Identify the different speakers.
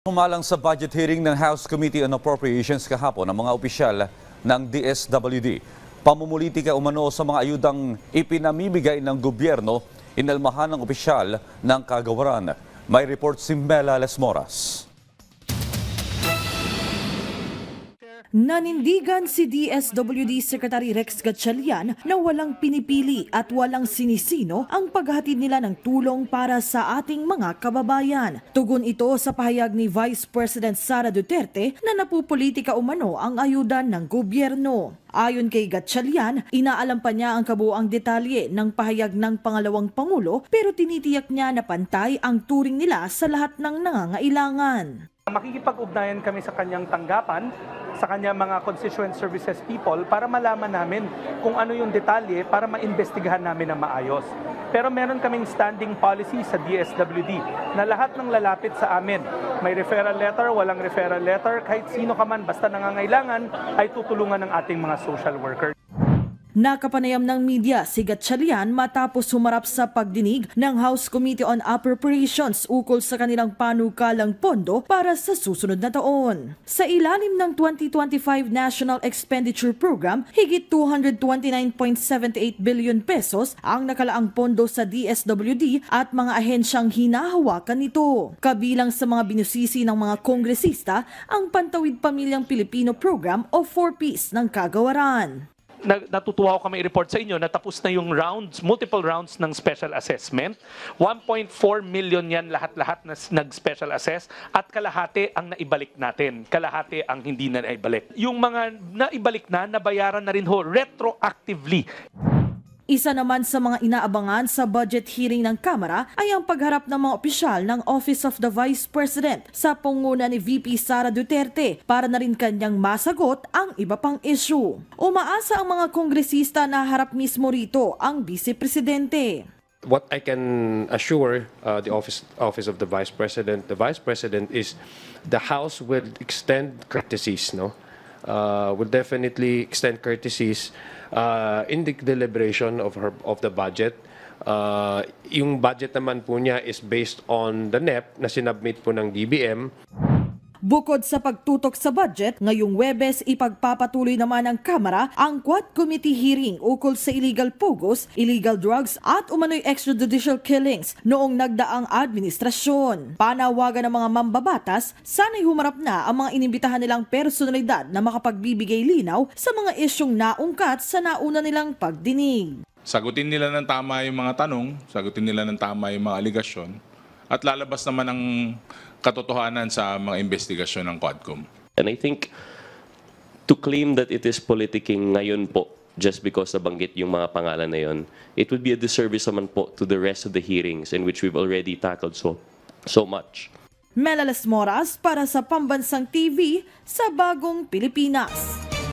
Speaker 1: Sumalang sa budget hearing ng House Committee on Appropriations kahapon ang mga opisyal ng DSWD. Pamumulitika umano sa mga ayudang ipinamimigay ng gobyerno, inalmahan ng opisyal ng kagawaran. May report si Mela Lesmoras.
Speaker 2: Nanindigan si DSWD Secretary Rex Gatchalian na walang pinipili at walang sinisino ang paghatid nila ng tulong para sa ating mga kababayan. Tugon ito sa pahayag ni Vice President Sara Duterte na napupolitika umano ang ayuda ng gobyerno. Ayon kay Gatchalian, inaalam pa niya ang kabuuang detalye ng pahayag ng pangalawang Pangulo pero tinitiyak niya na pantay ang turing nila sa lahat ng nangangailangan.
Speaker 3: Makikipag-ugnayan kami sa kanyang tanggapan, sa kanyang mga constituent services people para malaman namin kung ano yung detalye para maimbestigahan namin na maayos. Pero meron kaming standing policy sa DSWD na lahat ng lalapit sa amin, may referral letter, walang referral letter, kahit sino ka man basta nangangailangan ay tutulungan ng ating mga social workers.
Speaker 2: Nakapanayam ng media si Gatchalian matapos humarap sa pagdinig ng House Committee on Appropriations ukol sa kanilang panukalang pondo para sa susunod na taon. Sa ilalim ng 2025 National Expenditure Program, higit 229.78 billion pesos ang nakalaang pondo sa DSWD at mga ahensyang hinahawakan nito. Kabilang sa mga binusisi ng mga kongresista ang Pantawid Pamilyang Pilipino Program o 4Ps ng kagawaran.
Speaker 3: Natutuwa ko kami i-report sa inyo na tapos na yung rounds, multiple rounds ng special assessment. 1.4 million yan lahat-lahat na nag-special assess at kalahati ang naibalik natin. Kalahati ang hindi na naibalik. Yung mga naibalik na, nabayaran na rin ho retroactively.
Speaker 2: Isa naman sa mga inaabangan sa budget hearing ng Kamara ay ang pagharap ng mga opisyal ng Office of the Vice President sa pangunguna ni VP Sara Duterte para na rin kanyang masagot ang iba pang issue. Umaasa ang mga kongresista na harap mismo rito ang Vice Presidente.
Speaker 4: What I can assure the office of the Vice President is the House will extend courtesies, no? Will definitely extend courtesies in the deliberation of the budget. Yung budget naman po niya is based on the NEP na sinubmit po ng DBM.
Speaker 2: Bukod sa pagtutok sa budget, ngayong Huwebes ipagpapatuloy naman ng Kamara ang Quad Committee hearing ukol sa illegal pugos, illegal drugs at umano'y extrajudicial killings noong nagdaang administrasyon. Panawagan ng mga mambabatas, sana'y humarap na ang mga inimbitahan nilang personalidad na makapagbibigay linaw sa mga isyong naungkat sa nauna nilang pagdinig.
Speaker 5: Sagutin nila ng tama yung mga tanong, sagutin nila ng tama yung mga aligasyon, at lalabas naman ang katotohanan sa mga investigasyon ng Quadcom.
Speaker 6: And I think to claim that it is politicking ngayon po just because nabanggit yung mga pangalan na yun, it would be a disservice naman po to the rest of the hearings in which we've already tackled so much.
Speaker 2: Mela Lesmoras para sa Pambansang TV sa Bagong Pilipinas.